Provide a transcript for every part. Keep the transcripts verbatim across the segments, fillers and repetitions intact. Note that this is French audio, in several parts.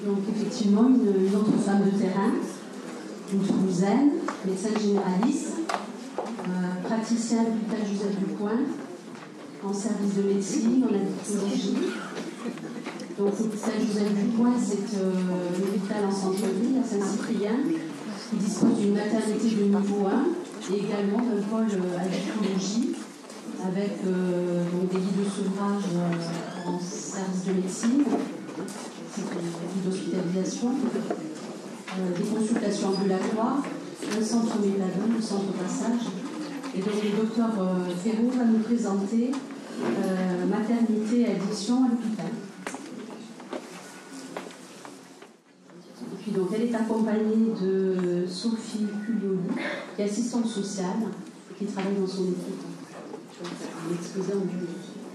Donc effectivement, une, une autre femme de terrain, une Toulousaine, médecin généraliste, euh, praticien à l'hôpital Joseph Ducoing, en service de médecine, en addictologie. Donc l'hôpital Joseph Ducoing, c'est euh, l'hôpital en centre-ville, à Saint-Cyprien, qui dispose d'une maternité de niveau un et également d'un pôle euh, addictologie, avec euh, donc des lits de sevrage euh, en service de médecine, des lits d'hospitalisation, euh, des consultations ambulatoires, un centre méthadone, le centre passage. Et donc le docteur euh, Ferraud va nous présenter euh, maternité et addiction à l'hôpital. Et puis donc elle est accompagnée de Sophie Culioli, qui est assistante sociale, qui travaille dans son équipe. L'exposer en public.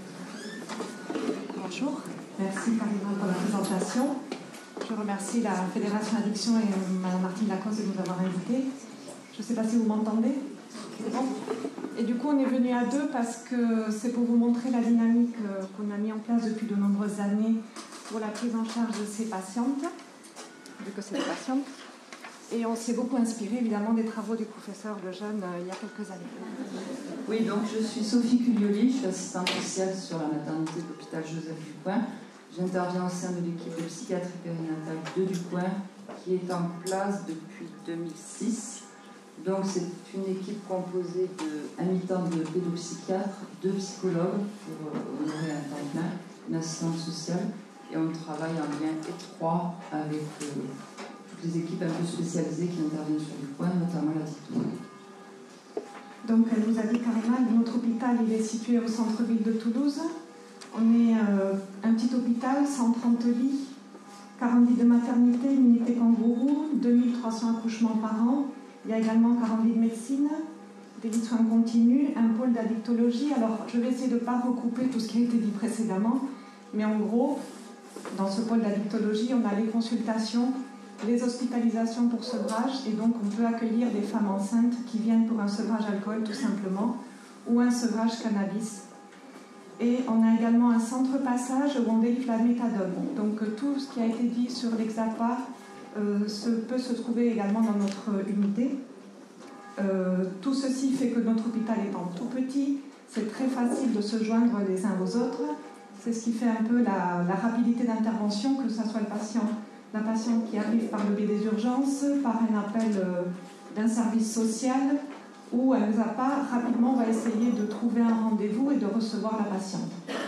Bonjour, merci Karima pour la présentation. Je remercie la Fédération Addiction et Mme Martine Lacoste de nous avoir invités. Je ne sais pas si vous m'entendez. Bon. Et du coup, on est venu à deux parce que c'est pour vous montrer la dynamique qu'on a mis en place depuis de nombreuses années pour la prise en charge de ces patientes, vu que c'est des patientes. Et on s'est beaucoup inspiré évidemment des travaux du professeur Lejeune euh, il y a quelques années. Oui, donc je suis Sophie Culioli, je suis assistante sociale sur la maternité de l'hôpital Joseph Ducoing. J'interviens au sein de l'équipe de psychiatrie périnatale de Ducoing qui est en place depuis deux mille six. Donc c'est une équipe composée d'un mi-temps de pédopsychiatres, deux psychologues pour euh, honorer un temps plein, une assistante sociale, et on travaille en lien étroit avec euh, des équipes un peu spécialisées qui interviennent sur du coin, notamment la dictologie. Donc, elle nous a dit Karima, notre hôpital il est situé au centre-ville de Toulouse. On est euh, un petit hôpital, cent trente lits, quarante lits de maternité, une unité kangourou, deux mille trois cents accouchements par an. Il y a également quarante lits de médecine, des lits de soins continus, un pôle d'addictologie. Alors, je vais essayer de ne pas recouper tout ce qui a été dit précédemment, mais en gros, dans ce pôle d'addictologie, on a les consultations, les hospitalisations pour sevrage, et donc on peut accueillir des femmes enceintes qui viennent pour un sevrage alcool tout simplement, ou un sevrage cannabis. Et on a également un centre passage où on délivre la méthadone. Donc tout ce qui a été dit sur l'Hexapa euh, se, peut se trouver également dans notre unité. Euh, tout ceci fait que notre hôpital étant tout petit, c'est très facile de se joindre les uns aux autres. C'est ce qui fait un peu la, la rapidité d'intervention, que ce soit le patient la patiente qui arrive par le biais des urgences, par un appel euh, d'un service social, ou un Exapa, rapidement on va essayer de trouver un rendez-vous et de recevoir la patiente.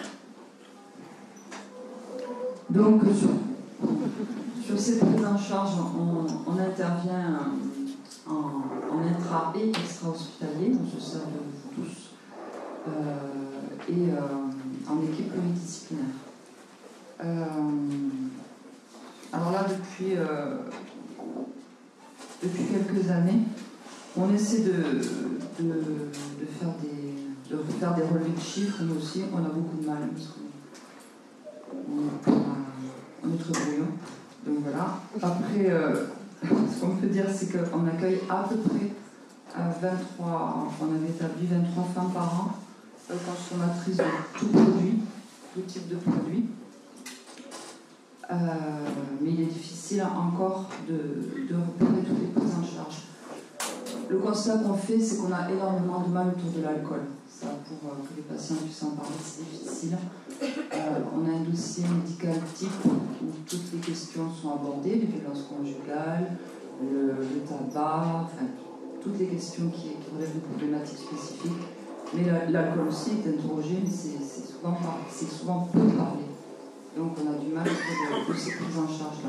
Donc sur, sur cette prise en charge, on, on intervient en, en intra et extra-hospitalier, on se sert de vous tous, euh, et euh, en équipe pluridisciplinaire. Euh, Alors là, depuis, euh, depuis quelques années, on essaie de, de, de, faire des, de faire des relevés de chiffres. Nous aussi, on a beaucoup de mal parce qu'on on est très brouillon. Donc voilà. Après, euh, ce qu'on peut dire, c'est qu'on accueille à peu près vingt-trois, on avait établi vingt-trois femmes par an, consommatrices de tout produit, tout type de produit. Euh, mais il est difficile encore de, de repérer toutes les prises en charge. Le constat qu'on fait, c'est qu'on a énormément de mal autour de l'alcool. Ça, pour euh, que les patients puissent en parler, c'est difficile. Euh, on a un dossier médical type où toutes les questions sont abordées, les violences conjugales, le, le tabac, enfin, toutes les questions qui, qui relèvent de problématiques spécifiques. Mais l'alcool aussi est interrogé, mais c'est souvent, souvent peu parlé. Donc on a du mal de, de ces prises en charge-là.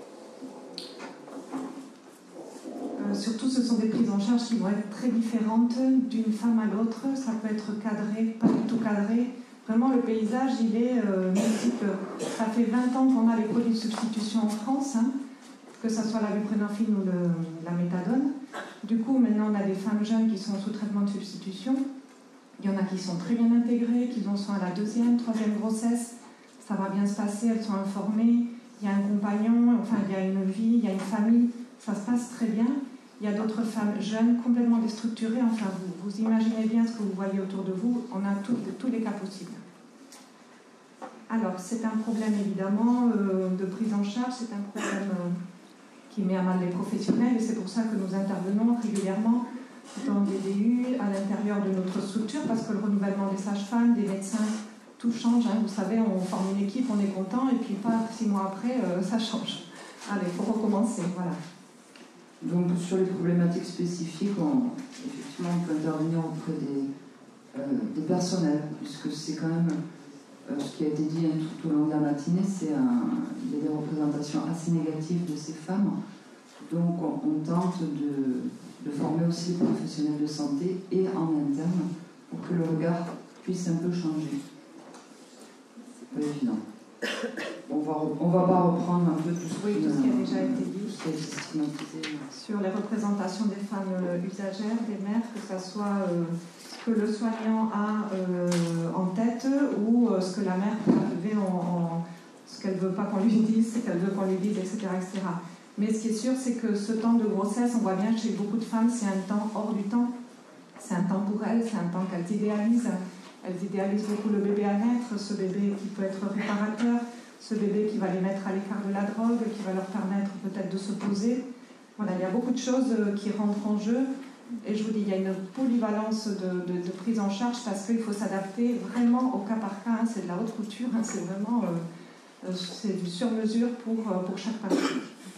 Euh, surtout, ce sont des prises en charge qui vont être très différentes d'une femme à l'autre. Ça peut être cadré, pas du tout cadré. Vraiment, le paysage, il est euh, multiple. Ça fait vingt ans qu'on a les produits de substitution en France, hein, que ce soit la buprenorphine ou le, la méthadone. Du coup, maintenant, on a des femmes jeunes qui sont sous traitement de substitution. Il y en a qui sont très bien intégrées, qui en sont à la deuxième, troisième grossesse. Ça va bien se passer, elles sont informées, il y a un compagnon, enfin il y a une vie, il y a une famille, ça se passe très bien. Il y a d'autres femmes jeunes, complètement déstructurées, enfin vous, vous imaginez bien ce que vous voyez autour de vous, on a tout, tous les cas possibles. Alors, c'est un problème évidemment euh, de prise en charge, c'est un problème euh, qui met à mal les professionnels, et c'est pour ça que nous intervenons régulièrement dans des D U à l'intérieur de notre structure, parce que le renouvellement des sages-femmes, des médecins, tout change. Hein. Vous savez, on forme une équipe, on est content, et puis pas six mois après, euh, ça change. Allez, il faut recommencer, voilà. Donc sur les problématiques spécifiques, on, effectivement, on peut intervenir auprès des, euh, des personnels, puisque c'est quand même euh, ce qui a été dit hein, tout au long de la matinée, c'est un, il y a des représentations assez négatives de ces femmes. Donc on, on tente de, de former aussi les professionnels de santé et en interne pour que le regard puisse un peu changer. C'est pas évident. On va, on va pas reprendre un peu tout ce, oui, tout ce qui a déjà été dit qui a été stigmatisé. Sur les représentations des femmes usagères, des mères, que ce soit euh, ce que le soignant a euh, en tête ou euh, ce que la mère peut arriver en, en ce qu'elle veut pas qu'on lui dise, ce qu'elle veut qu'on lui dise, et cetera, et cetera. Mais ce qui est sûr, c'est que ce temps de grossesse, on voit bien chez beaucoup de femmes, c'est un temps hors du temps. C'est un temps pour elles, c'est un temps qu'elles idéalisent. Elles idéalisent beaucoup le bébé à naître, ce bébé qui peut être réparateur, ce bébé qui va les mettre à l'écart de la drogue, qui va leur permettre peut-être de se poser. Voilà, il y a beaucoup de choses qui rentrent en jeu. Et je vous dis, il y a une polyvalence de, de, de prise en charge parce qu'il faut s'adapter vraiment au cas par cas. Hein. C'est de la haute couture, hein. C'est vraiment euh, c'est du sur-mesure pour, pour chaque patient.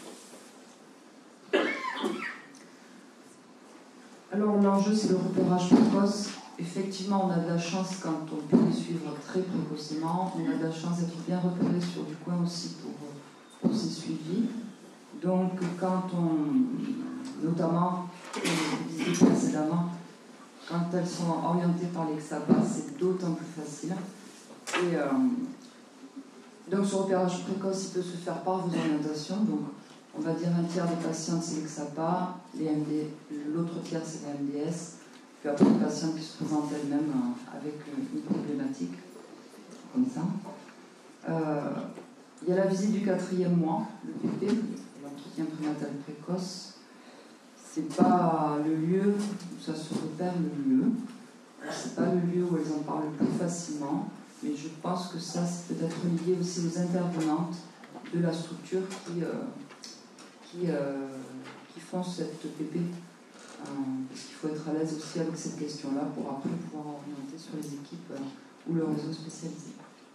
Alors l'enjeu, c'est le repérage précoce. Effectivement, on a de la chance quand on peut les suivre très précocement. On a de la chance d'être bien repéré sur du coin aussi pour, pour ces suivis. Donc, quand on, notamment, comme je le disais précédemment, quand elles sont orientées par l'Exapa, c'est d'autant plus facile. Et euh, donc, ce repérage précoce, il peut se faire par vos orientations. Donc, on va dire un tiers des patientes, c'est l'Exapa, les M D, l'autre tiers, c'est la M D S. Puis après, une patiente qui se présente elle-même avec une problématique, comme ça. Euh, il y a la visite du quatrième mois, le P P, l'entretien prénatal précoce. C'est pas le lieu où ça se repère, le lieu. C'est pas le lieu où elles en parlent le plus facilement, mais je pense que ça, c'est peut-être lié aussi aux intervenantes de la structure qui, euh, qui, euh, qui font cette P P. Euh, parce qu'il faut être à l'aise aussi avec cette question-là pour après pouvoir orienter sur les équipes euh, ou le réseau spécialisé.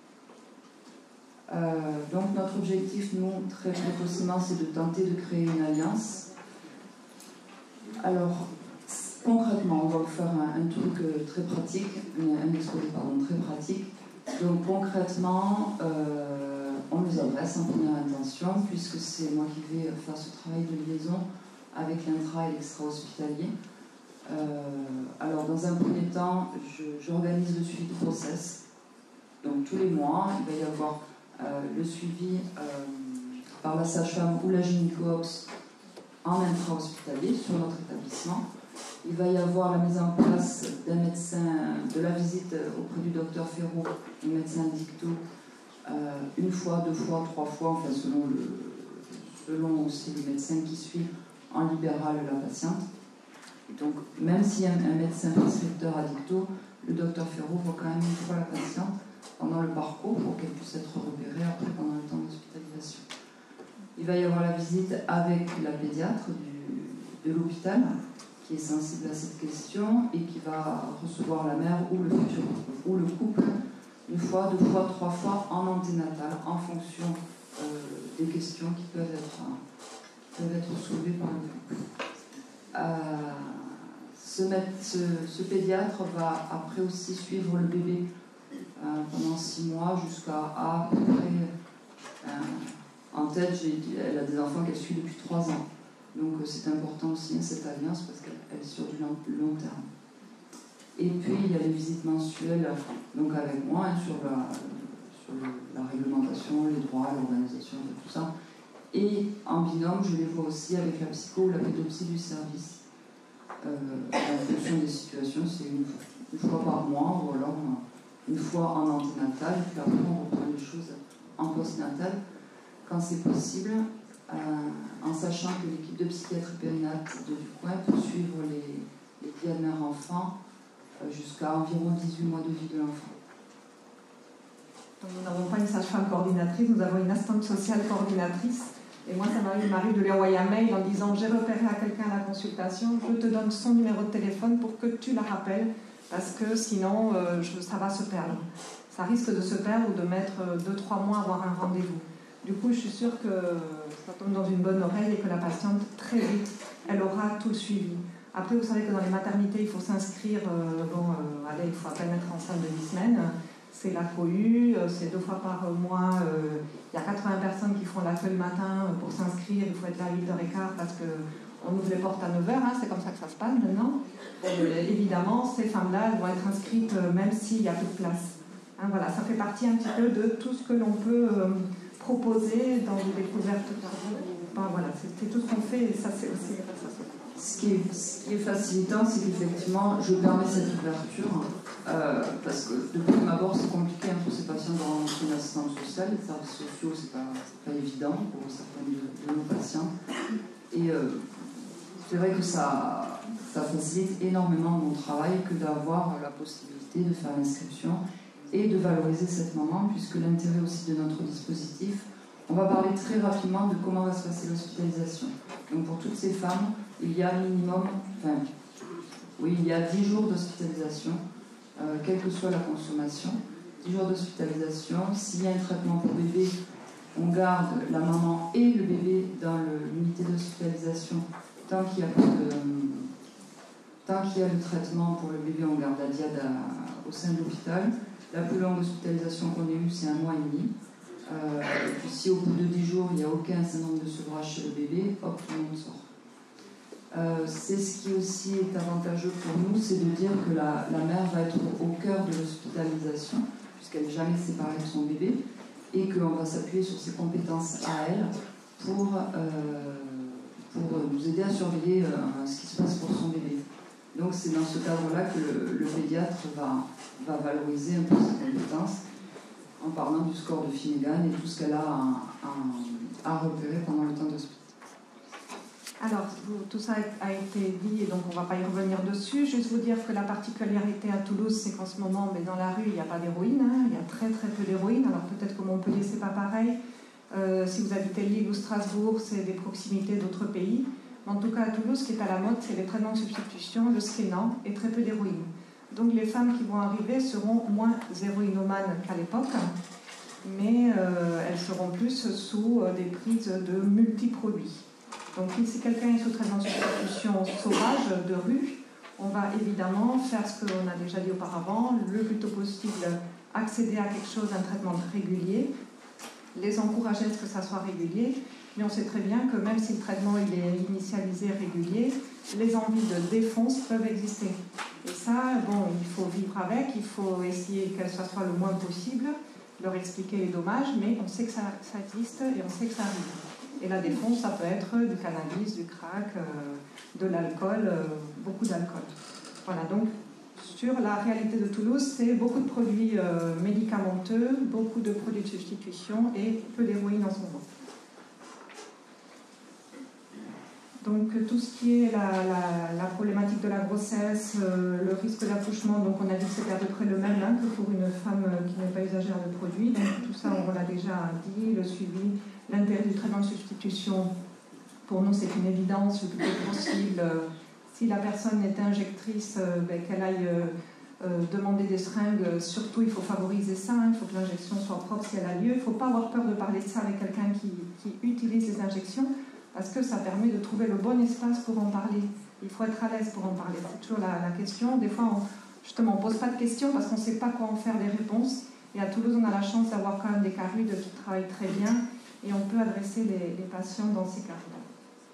Euh, donc notre objectif, nous, très précocement, c'est de tenter de créer une alliance. Alors, concrètement, on va vous faire un, un truc euh, très pratique, un, un exposé pardon, très pratique. Donc concrètement, euh, on nous adresse en première intention, puisque c'est moi qui vais faire ce travail de liaison avec l'intra et l'extra-hospitalier. Euh, alors, dans un premier temps, j'organise le suivi de process. Donc, tous les mois, il va y avoir euh, le suivi euh, par la sage-femme ou la gynéco-obs en intra-hospitalier sur notre établissement. Il va y avoir la mise en place d'un médecin, de la visite auprès du docteur Ferraud, le médecin dicto, euh, une fois, deux fois, trois fois, enfin, selon, le, selon aussi le médecin qui suit en libéral la patiente. Donc, même s'il y a un médecin prescripteur à dicto, le docteur Ferraud voit quand même une fois la patiente pendant le parcours pour qu'elle puisse être repérée après pendant le temps d'hospitalisation. Il va y avoir la visite avec la pédiatre du, de l'hôpital qui est sensible à cette question et qui va recevoir la mère ou le futur ou le couple une fois, deux fois, trois fois en anténatal en fonction euh, des questions qui peuvent être peuvent être soulevées par le couple. Euh, ce, ce, ce pédiatre va après aussi suivre le bébé euh, pendant six mois jusqu'à à peu près, euh, en tête, elle a des enfants qu'elle suit depuis trois ans. Donc c'est important aussi hein, cette alliance parce qu'elle est sur du long, long terme. Et puis il y a les visites mensuelles donc avec moi hein, sur, la, sur le, la réglementation, les droits, l'organisation de tout ça. Et en binôme, je les vois aussi avec la psycho ou la pédopsie du service. Euh, en fonction des situations, c'est une, une fois par mois ou alors une fois en anténatal, et puis après on reprend les choses en postnatal quand c'est possible, euh, en sachant que l'équipe de psychiatrie périnatale de Ducoin peut suivre les, les diades mère-enfant euh, jusqu'à environ dix-huit mois de vie de l'enfant. Donc, nous n'avons pas une sage-femme coordinatrice, nous avons une assistante sociale coordinatrice. Et moi, ça m'arrive de lui envoyer un mail en disant « J'ai repéré à quelqu'un à la consultation, je te donne son numéro de téléphone pour que tu la rappelles, parce que sinon, euh, je, ça va se perdre. » Ça risque de se perdre ou de mettre deux trois mois à avoir un rendez-vous. Du coup, je suis sûre que ça tombe dans une bonne oreille et que la patiente, très vite, elle aura tout le suivi. Après, vous savez que dans les maternités, il faut s'inscrire, euh, bon, euh, allez, il faut à peine être enceinte de huit semaines. C'est la cohue, c'est deux fois par mois. Euh, il y a quatre-vingts personnes qui font l'accueil le matin pour s'inscrire. Il faut être là à huit heures quinze parce qu'on ouvre les portes à neuf heures. Hein, c'est comme ça que ça se passe maintenant. Euh, évidemment, ces femmes-là vont être inscrites euh, même s'il n'y a plus de place. Hein, voilà, ça fait partie un petit peu de tout ce que l'on peut euh, proposer dans des découvertes. Enfin, voilà, c'est tout ce qu'on fait et ça, c'est aussi grâce à ça. Ce qui est, ce qui est facilitant, c'est qu'effectivement, je permets cette ouverture, euh, parce que de prime abord, c'est compliqué hein, pour ces patients de rencontrer une assistante sociale. Les services sociaux, c'est pas, pas évident pour certains de, de nos patients. Et euh, c'est vrai que ça, ça facilite énormément mon travail que d'avoir la possibilité de faire l'inscription et de valoriser cette maman, puisque l'intérêt aussi de notre dispositif, on va parler très rapidement de comment va se passer l'hospitalisation. Donc pour toutes ces femmes, il y a minimum, enfin, oui, il y a dix jours d'hospitalisation, euh, quelle que soit la consommation, dix jours d'hospitalisation. S'il y a un traitement pour bébé, on garde la maman et le bébé dans l'unité d'hospitalisation tant qu'il y a pas de, tant qu'il y a le traitement pour le bébé, on garde la diade à, au sein de l'hôpital. La plus longue hospitalisation qu'on ait eue, c'est un mois et demi. Euh, et puis si au bout de dix jours, il n'y a aucun syndrome de sevrage chez le bébé, hop, tout le monde sort. Euh, c'est ce qui aussi est avantageux pour nous, c'est de dire que la, la mère va être au cœur de l'hospitalisation, puisqu'elle n'est jamais séparée de son bébé, et qu'on va s'appuyer sur ses compétences à elle pour, euh, pour nous aider à surveiller euh, ce qui se passe pour son bébé. Donc c'est dans ce cadre-là que le, le pédiatre va, va valoriser un peu ses compétences en parlant du score de Finnegan et tout ce qu'elle a à, à, à repérer pendant le temps d'hospitalisation. Alors, tout ça a été dit, et donc on ne va pas y revenir dessus. Juste vous dire que la particularité à Toulouse, c'est qu'en ce moment, mais dans la rue, il n'y a pas d'héroïne. Hein, il y a très très peu d'héroïne. Alors peut-être que Montpellier, c'est pas pareil. Euh, si vous habitez Lille ou Strasbourg, c'est des proximités d'autres pays. Mais en tout cas, à Toulouse, ce qui est à la mode, c'est les traitements de substitution, le Skénan et très peu d'héroïne. Donc les femmes qui vont arriver seront moins héroïnomanes qu'à l'époque, mais euh, elles seront plus sous euh, des prises de multiproduits. Donc si quelqu'un est sous traitement de substitution sauvage de rue, on va évidemment faire ce qu'on a déjà dit auparavant, le plus tôt possible accéder à quelque chose, un traitement régulier, les encourager à ce que ça soit régulier, mais on sait très bien que même si le traitement il est initialisé régulier, les envies de défonce peuvent exister. Et ça, bon, il faut vivre avec, il faut essayer qu'elle soit le moins possible, leur expliquer les dommages, mais on sait que ça, ça existe et on sait que ça arrive. Et la défonce, ça peut être du cannabis, du crack, euh, de l'alcool, euh, beaucoup d'alcool. Voilà, donc sur la réalité de Toulouse, c'est beaucoup de produits euh, médicamenteux, beaucoup de produits de substitution et peu d'héroïne en ce moment. Donc tout ce qui est la, la, la problématique de la grossesse, euh, le risque d'accouchement, donc on a dit que c'était à peu près le même hein, que pour une femme qui n'est pas usagère de produits. Donc tout ça, on l'a déjà dit, le suivi, l'intérêt du traitement de substitution, pour nous c'est une évidence, le plus tôt possible. Si la personne est injectrice, euh, ben, qu'elle aille euh, euh, demander des seringues, surtout il faut favoriser ça, hein, il faut que l'injection soit propre si elle a lieu. Il ne faut pas avoir peur de parler de ça avec quelqu'un qui, qui utilise les injections, parce que ça permet de trouver le bon espace pour en parler. Il faut être à l'aise pour en parler. C'est toujours la, la question. Des fois, on, justement, on ne pose pas de questions parce qu'on ne sait pas quoi en faire des réponses. Et à Toulouse, on a la chance d'avoir quand même des carudes qui travaillent très bien et on peut adresser les, les patients dans ces carudes.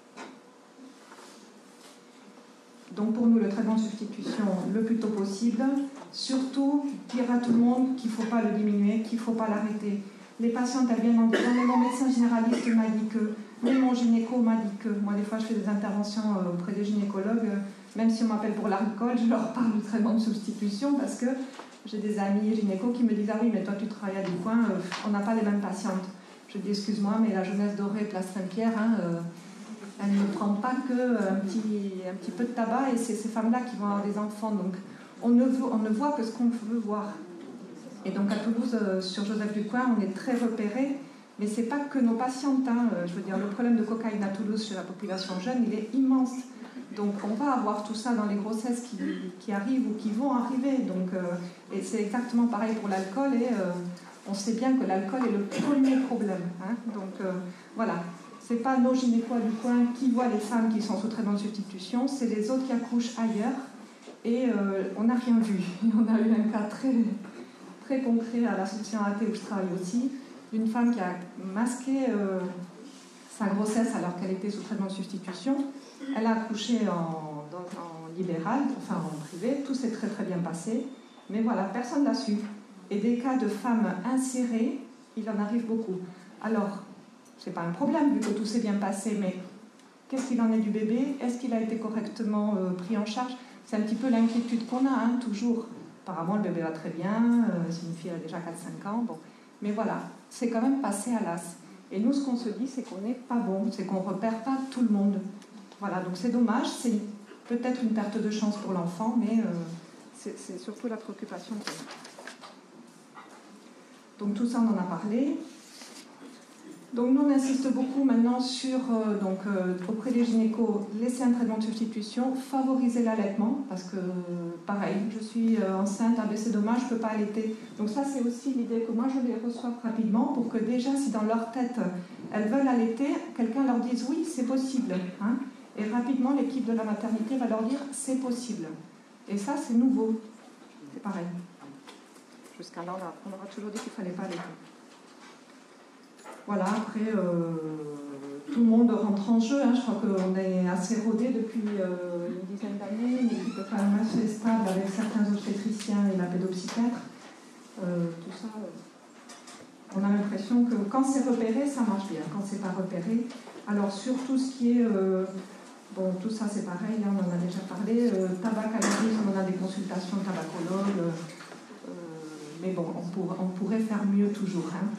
Donc pour nous, le traitement de substitution le plus tôt possible. Surtout, dire à tout le monde qu'il ne faut pas le diminuer, qu'il ne faut pas l'arrêter. Les patientes, elles viennent en disant « mais mon médecin généraliste m'a dit que ». Mais mon gynéco m'a dit que, moi des fois je fais des interventions auprès des gynécologues, même si on m'appelle pour l'alcool, je leur parle du traitement de substitution parce que j'ai des amis gynécos qui me disent « ah oui, mais toi tu travailles à du coin, on n'a pas les mêmes patientes ». Je dis « excuse-moi, mais la jeunesse dorée, place Saint-Pierre, hein, euh, elle ne prend pas qu'un petit, un petit peu de tabac et c'est ces femmes-là qui vont avoir des enfants. Donc on ne, veut, on ne voit que ce qu'on veut voir. Et donc à Toulouse, euh, sur Joseph Ducoing, on est très repéré, mais ce n'est pas que nos patientes. Hein. Je veux dire, le problème de cocaïne à Toulouse chez la population jeune, il est immense. Donc on va avoir tout ça dans les grossesses qui, qui arrivent ou qui vont arriver. Donc, euh, et c'est exactement pareil pour l'alcool. Et euh, on sait bien que l'alcool est le premier problème. Hein. Donc euh, voilà, ce n'est pas nos gynécos du coin qui voient les femmes qui sont sous traitement de substitution, c'est les autres qui accouchent ailleurs. Et euh, on n'a rien vu. On a eu un cas très, très concret à l'Association A T où je travaille aussi, d'une femme qui a masqué euh, sa grossesse alors qu'elle était sous traitement de substitution. Elle a accouché en, dans, en libéral, enfin en privé, tout s'est très très bien passé, mais voilà, personne ne l'a su. Et des cas de femmes insérées, il en arrive beaucoup. Alors, c'est pas un problème vu que tout s'est bien passé, mais qu'est-ce qu'il en est du bébé? Est-ce qu'il a été correctement euh, pris en charge? C'est un petit peu l'inquiétude qu'on a, hein, toujours. Apparemment, le bébé va très bien, euh, c'est une fille, elle a déjà quatre cinq ans, bon. Mais voilà, c'est quand même passé à l'as. Et nous, ce qu'on se dit, c'est qu'on n'est pas bon, c'est qu'on ne repère pas tout le monde. Voilà, donc c'est dommage, c'est peut-être une perte de chance pour l'enfant, mais euh, c'est surtout la préoccupation qu'on a. Donc tout ça, on en a parlé. Donc nous, on insiste beaucoup maintenant sur, euh, donc, euh, auprès des gynécos, laisser un traitement de substitution, favoriser l'allaitement, parce que, pareil, je suis euh, enceinte, ah ben c'est dommage, je ne peux pas allaiter. Donc ça, c'est aussi l'idée que moi, je les reçois rapidement, pour que déjà, si dans leur tête, elles veulent allaiter, quelqu'un leur dise oui, c'est possible. Hein, et rapidement, l'équipe de la maternité va leur dire c'est possible. Et ça, c'est nouveau. C'est pareil. Jusqu'à là, on aura toujours dit qu'il ne fallait pas allaiter. Voilà, après, euh, tout le monde rentre en jeu. Hein. Je crois qu'on est assez rodé depuis euh, une dizaine d'années, une équipe quand même assez stable avec certains obstétriciens et la pédopsychiatre. Euh, tout ça, euh, on a l'impression que quand c'est repéré, ça marche bien. Quand c'est pas repéré, alors sur tout ce qui est... Euh, bon, tout ça c'est pareil, là on en a déjà parlé. Euh, tabac, cannabis, on a des consultations de tabacologues. Euh, mais bon, on, pour, on pourrait faire mieux toujours. Hein.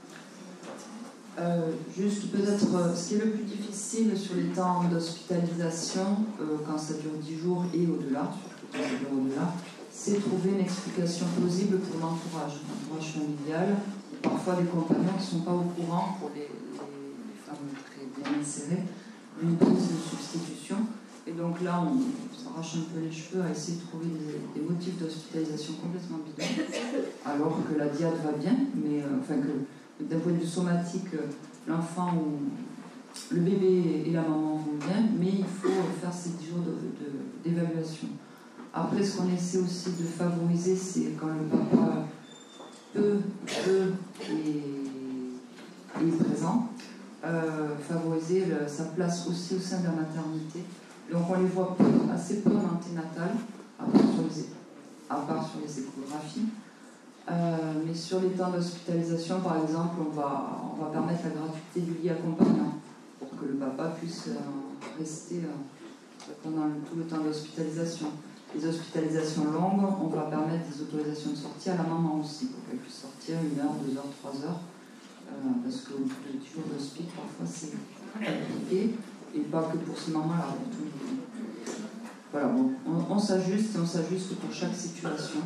Euh, juste peut-être, euh, ce qui est le plus difficile sur les temps d'hospitalisation, euh, quand ça dure dix jours et au-delà, surtout quand ça dure au-delà, c'est trouver une explication plausible pour l'entourage, l'entourage familial, parfois des compagnons qui ne sont pas au courant pour les, les, les femmes très bien insérées, une prise de substitution. Et donc là, on s'arrache un peu les cheveux à essayer de trouver des, des motifs d'hospitalisation complètement bidons, alors que la diade va bien, mais euh, enfin que d'un point de vue somatique, l'enfant ou le bébé et la maman vont bien, mais il faut faire ces dix jours d'évaluation. Après, ce qu'on essaie aussi de favoriser, c'est quand le papa peut, peut et est présent, euh, favoriser le, sa place aussi au sein de la maternité. Donc on les voit peu, assez peu en anténatal, à part sur les, à part sur les échographies. Euh, mais sur les temps d'hospitalisation, par exemple, on va, on va permettre la gratuité du lit accompagnant pour que le papa puisse euh, rester euh, pendant le, tout le temps d'hospitalisation. Les hospitalisations longues, on va permettre des autorisations de sortie à la maman aussi, pour qu'elle puisse sortir une heure, deux heures, trois heures, euh, parce que le jours d'hospice, parfois, c'est compliqué, et pas que pour ces mamans-là. Voilà, bon, on, on s'ajuste et on s'ajuste pour chaque situation.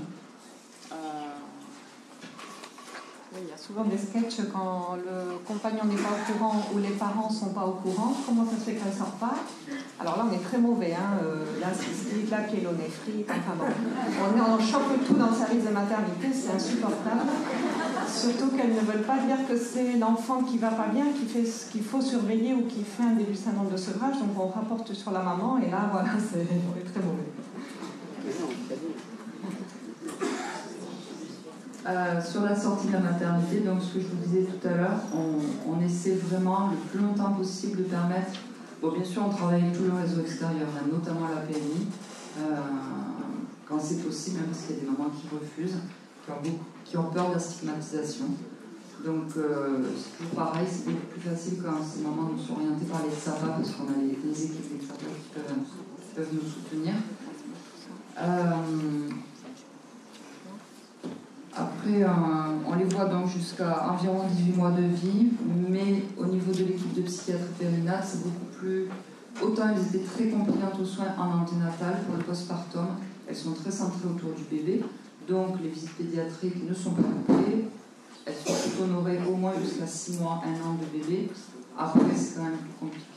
Oui, il y a souvent des sketchs quand le compagnon n'est pas au courant ou les parents ne sont pas au courant. Comment ça se fait qu'elle ne sort pas? Alors là, on est très mauvais. Hein. Euh, là, cystite, là, pyélonéphrite, enfin bon. On, est, on choque tout dans le service de maternité, c'est insupportable. Surtout qu'elles ne veulent pas dire que c'est l'enfant qui ne va pas bien, qui fait ce qu'il faut surveiller ou qui fait un début de syndrome de sevrage. Donc on rapporte sur la maman et là, voilà, c'est, on est très mauvais. Euh, sur la sortie de la maternité, donc ce que je vous disais tout à l'heure, on, on essaie vraiment le plus longtemps possible de permettre, bon bien sûr on travaille avec tout le réseau extérieur, hein, notamment la P M I, euh, quand c'est possible, hein, parce qu'il y a des mamans qui refusent, qui ont, beaucoup, qui ont peur de la stigmatisation. Donc euh, c'est toujours pareil, c'est beaucoup plus facile quand ces mamans nous sont orientées par les S A P A, parce qu'on a les, les équipes des S A P A qui peuvent, qui peuvent nous soutenir. Euh, Après, euh, on les voit donc jusqu'à environ dix-huit mois de vie, mais au niveau de l'équipe de psychiatrie périnatale, c'est beaucoup plus... Autant elles étaient très compliantes aux soins en anténatal pour le postpartum, elles sont très centrées autour du bébé, Donc les visites pédiatriques ne sont pas coupées. Elles sont honorées au moins jusqu'à six mois, un an de bébé. Après, c'est quand même plus compliqué.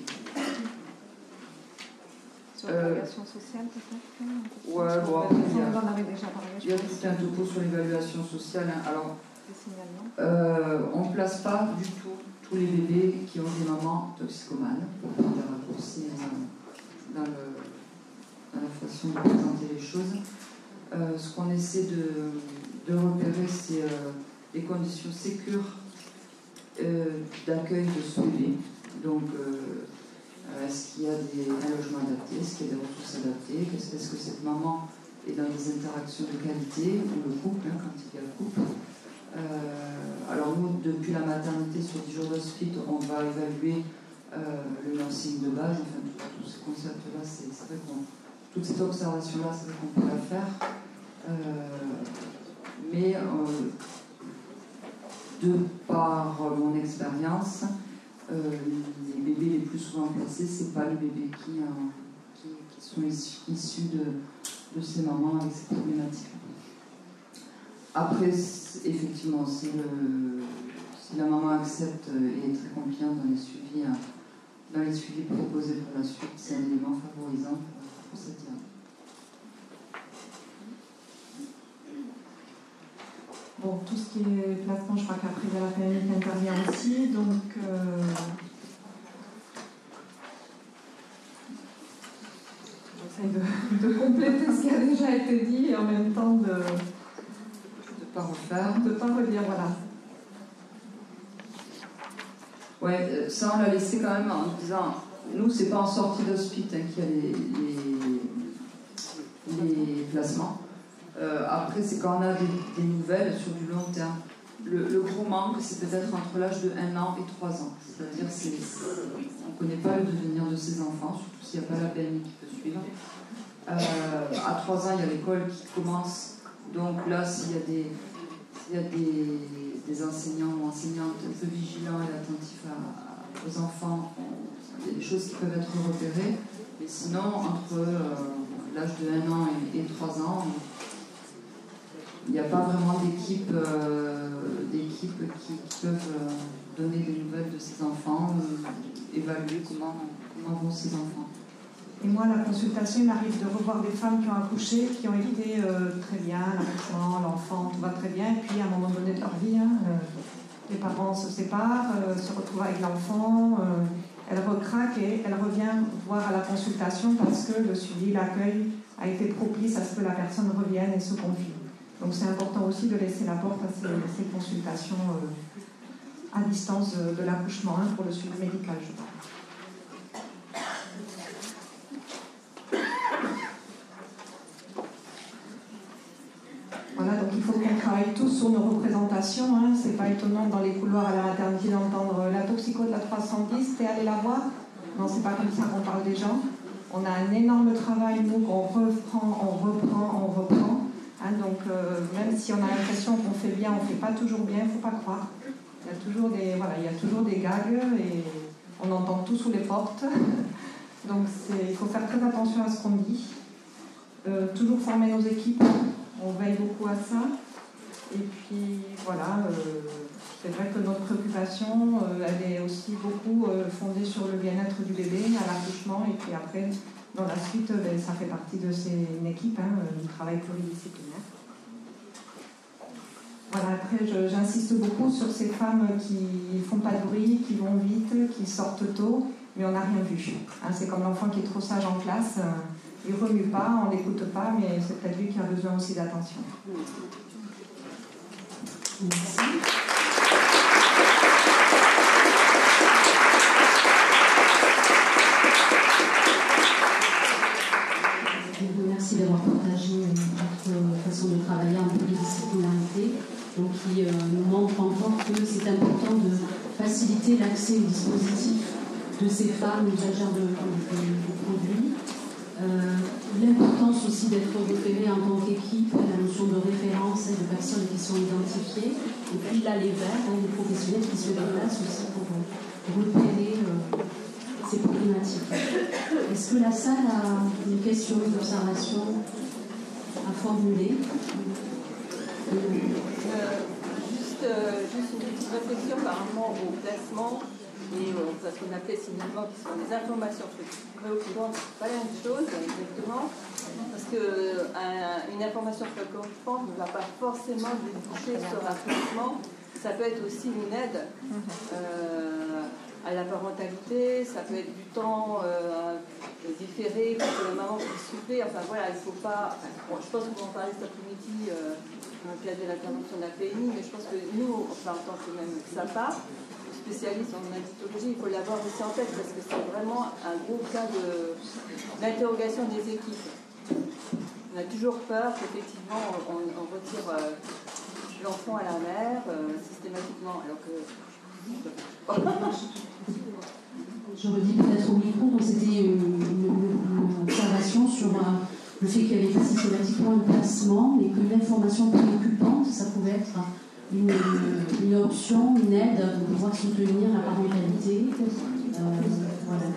Sur l'évaluation euh, sociale, peut-être Ouais, bon, après, il y a, on en avait déjà parlé. Il y a tout un topo sur l'évaluation sociale. Hein. Alors, euh, on ne place pas du tout tous les bébés qui ont des mamans toxicomanes, pour faire des raccourcis dans, le, dans la façon de présenter les choses. Euh, ce qu'on essaie de, de repérer, c'est euh, les conditions sécures euh, d'accueil de ce bébé. Donc, euh, est-ce qu'il y a des, un logement adapté, est-ce qu'il y a des ressources adaptées, est-ce que cette maman est dans des interactions de qualité, ou le couple, hein, quand il y a le couple. Euh, alors nous, depuis la maternité, sur dix jours d'hospice, on va évaluer euh, le nursing de base, enfin tous ces concepts-là, c'est vrai qu'on, toute cette observation-là, c'est vrai qu'on peut la faire. Euh, mais euh, de par mon expérience, euh, les bébés les plus souvent placés, ce n'est pas les bébés qui, euh, qui, qui sont issus, issus de, de ces mamans avec ces problématiques. Après, effectivement, si, le, si la maman accepte et est très confiante dans les suivis, dans les suivis proposés pour la suite, c'est un élément favorisant pour, pour cette diade. Bon, tout ce qui est placement, je crois qu'après, il y a la famille qui intervient aussi. Donc, euh, j'essaie de, de compléter ce qui a déjà été dit et en même temps de ne pas refaire, de ne pas redire, voilà. Ouais, ça, on l'a laissé quand même en disant, nous, c'est pas en sortie d'hospice hein, qu'il y a les, les, les placements. Euh, après, c'est quand on a des, des nouvelles sur du long terme. Le, le gros manque, c'est peut-être entre l'âge de un an et trois ans. C'est-à-dire qu'on ne connaît pas le devenir de ces enfants, surtout s'il n'y a pas la P M I qui peut suivre. Euh, à trois ans, il y a l'école qui commence. Donc là, s'il y a des, s'il y a des, des enseignants ou enseignantes un peu vigilants et attentifs à, à, aux enfants, il y a des choses qui peuvent être repérées. Mais sinon, entre euh, l'âge de un an et, et trois ans, il n'y a pas vraiment d'équipe euh, d'équipe qui, qui peuvent euh, donner des nouvelles de ces enfants, euh, évaluer comment, comment vont ces enfants. Et moi, la consultation, il m'arrive de revoir des femmes qui ont accouché, qui ont été euh, très bien, l'accouchement, l'enfant, tout va très bien, et puis à un moment donné de leur vie, hein, euh, les parents se séparent, euh, se retrouvent avec l'enfant, euh, elle recraque et elle revient voir à la consultation parce que le suivi, l'accueil a été propice à ce que la personne revienne et se confie. Donc c'est important aussi de laisser la porte à ces, ces consultations euh, à distance de, de l'accouchement hein, pour le suivi médical, je pense. Voilà, donc il faut qu'on travaille tous sur nos représentations. Hein. C'est pas étonnant dans les couloirs à la maternité d'entendre la toxico de la trois cent dix, t'es allé la voir? Non, c'est pas comme ça qu'on parle des gens. On a un énorme travail, nous, qu'on reprend, on reprend, on reprend. Hein, donc, euh, même si on a l'impression qu'on fait bien, on ne fait pas toujours bien, il ne faut pas croire. Il y a toujours des, voilà, il y a toujours des gags et on entend tout sous les portes. Donc, il faut faire très attention à ce qu'on dit. Euh, toujours former nos équipes, on veille beaucoup à ça. Et puis, voilà, euh, c'est vrai que notre préoccupation, euh, elle est aussi beaucoup euh, fondée sur le bien-être du bébé à l'accouchement et puis après... Dans la suite, ben, ça fait partie de ces équipes, hein, du travail pluridisciplinaire. Voilà, après, j'insiste beaucoup sur ces femmes qui font pas de bruit, qui vont vite, qui sortent tôt, mais on n'a rien vu. Hein, c'est comme l'enfant qui est trop sage en classe, euh, il ne remue pas, on ne l'écoute pas, mais c'est peut-être lui qui a besoin aussi d'attention. Merci. Merci d'avoir partagé votre façon de travailler en pluridisciplinarité, donc qui euh, nous montre encore que c'est important de faciliter l'accès au dispositif de ces femmes usagères de, de, de produits. Euh, L'importance aussi d'être repéré en tant qu'équipe, la notion de référence et de personnes qui sont identifiées, et puis là les verts, hein, les professionnels qui se déplacent aussi pour euh, repérer euh, ces problématiques. Est-ce que la salle a une question d'observation à formuler? juste, euh, juste une petite réflexion par rapport au placement et euh, parce qu'on appelait signalement qui sont les informations préoccupantes, c'est pas la même chose exactement, parce que euh, une information préoccupante ne va pas forcément déboucher sur un placement, ça peut être aussi une aide euh, à la parentalité, ça peut être du temps euh, différé pour que la maman puisse souffler, enfin voilà, il ne faut pas, bon, je pense qu'on va en parler cet après-midi euh, dans le cadre de l'intervention de la P M I, mais je pense que nous, enfin en tant que même S A P A, spécialiste en addictologie, il faut l'avoir aussi en tête parce que c'est vraiment un gros cas d'interrogation des équipes. On a toujours peur qu'effectivement on, on retire euh, l'enfant à la mère euh, systématiquement, alors que... Je redis peut-être au micro, donc c'était une, une, une observation sur euh, le fait qu'il n'y avait pas systématiquement un placement, mais que l'information préoccupante, ça pouvait être Une, une option, une aide pour pouvoir soutenir la parentalité, euh, voilà,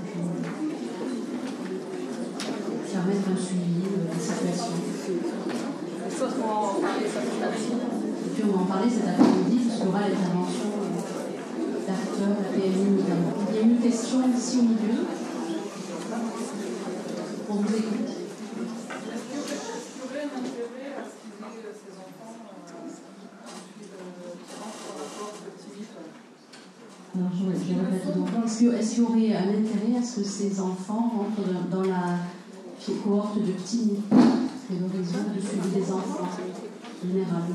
permettre un suivi euh, des situations. Je pense qu'on va en parler cet après-midi. Et puis on va en parler cet après-midi, puisqu'il y aura l'intervention d'acteurs, la P M I notamment. Il y a une question ici au milieu. On vous écoute. Alors, je, je répète donc, est-ce qu'il est y aurait un intérêt à ce que ces enfants rentrent dans, dans la cohorte de petits c'est l'horizon du suivi des enfants vulnérables?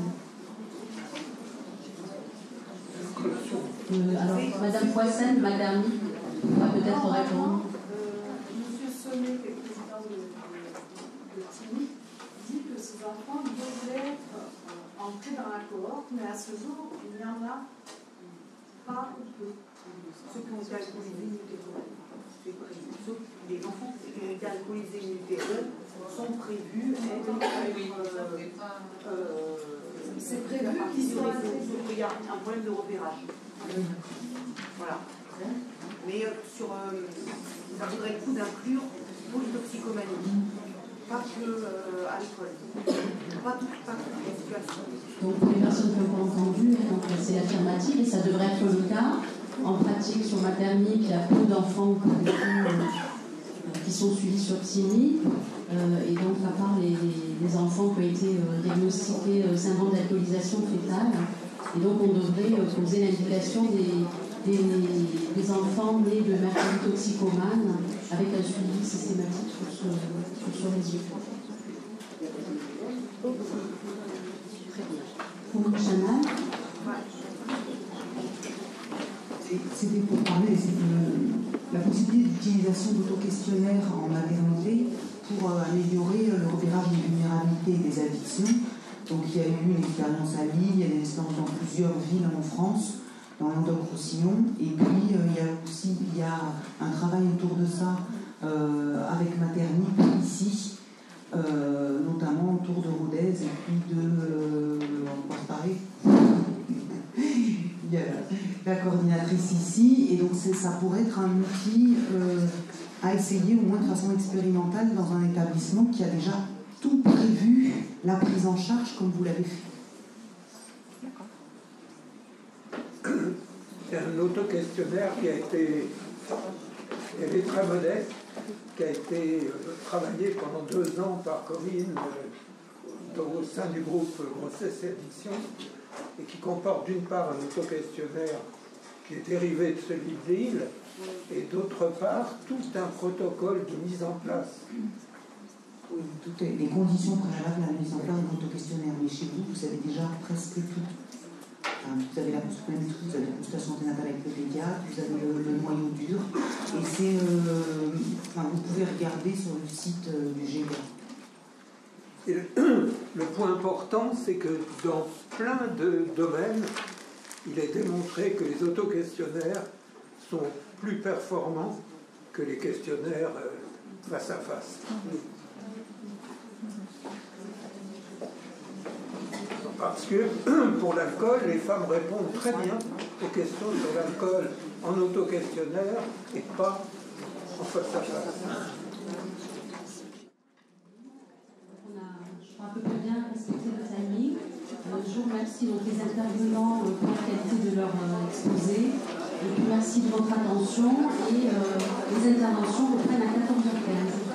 euh, Alors, Madame Poissel, Madame, va peut-être répondre. Monsieur Sommet, qui est président de, de, de T I M I, dit que ces enfants devraient être entrés dans la cohorte, mais à ce jour, il y en a pas ou peu. Ceux qui ont été alcoolisés multéreux, les enfants qui ont été alcoolisés multéreux sont prévus être. Euh, euh, c'est prévu qu'ils soient. Il y a un problème de repérage. Voilà. Mais euh, sur, euh, ça vaudrait le coup d'inclure polytoxicomanie. Pas que euh, alcool. Pas toute pas toute la situation. Donc pour les personnes qui n'ont pas entendu, donc c'est l'affirmative et ça devrait être le cas. En pratique, sur Maternic, il y a peu d'enfants euh, qui sont suivis sur T I M I. Euh, et donc, à part les, les, les enfants qui ont été euh, diagnostiqués euh, syndrome d'alcoolisation fétale, et donc on devrait euh, poser l'indication des, des, des enfants nés de mères toxicomanes avec un suivi systématique sur ce, sur ce réseau. Pour Chanel. C'était pour parler de la possibilité d'utilisation d'auto-questionnaires en maternité pour euh, améliorer le repérage des vulnérabilités et des addictions. Donc il y a eu une expérience à Lille, il y a des expériences dans plusieurs villes en France, dans Languedoc-Roussillon, et puis euh, il y a aussi il y a un travail autour de ça euh, avec Maternic ici, euh, notamment autour de Rodez et puis de euh, Paris. Il y a la coordinatrice ici, et donc ça pourrait être un outil euh, à essayer au moins de façon expérimentale dans un établissement qui a déjà tout prévu, la prise en charge comme vous l'avez fait. C'est un auto-questionnaire qui a été, elle est très modeste, qui a été travaillé pendant deux ans par Corinne euh, au sein du groupe Grossesse et Addiction, et qui comporte d'une part un auto-questionnaire qui est dérivé de celui de Lille, et d'autre part tout un protocole de mise en place. Oui, toutes les conditions préalables à la mise en place de l'auto-questionnaire, mais chez vous, vous avez déjà presque tout. Enfin, vous avez la consultation, vous avez la consultation anténatale avec le pédiatre, vous avez le, le noyau dur, et c'est, euh, enfin, vous pouvez regarder sur le site euh, du G A. Et le, le point important, c'est que dans plein de domaines, il est démontré que les auto-questionnaires sont plus performants que les questionnaires euh, face à face. Parce que pour l'alcool, les femmes répondent très bien aux questions sur l'alcool en auto-questionnaire et pas en face à face. On a, je crois, à peu près bien respecté le timing. Euh, remercie donc les intervenants pour la qualité de leur euh, exposé. Et puis merci de votre attention et euh, les interventions reprennent à quatorze heures quinze.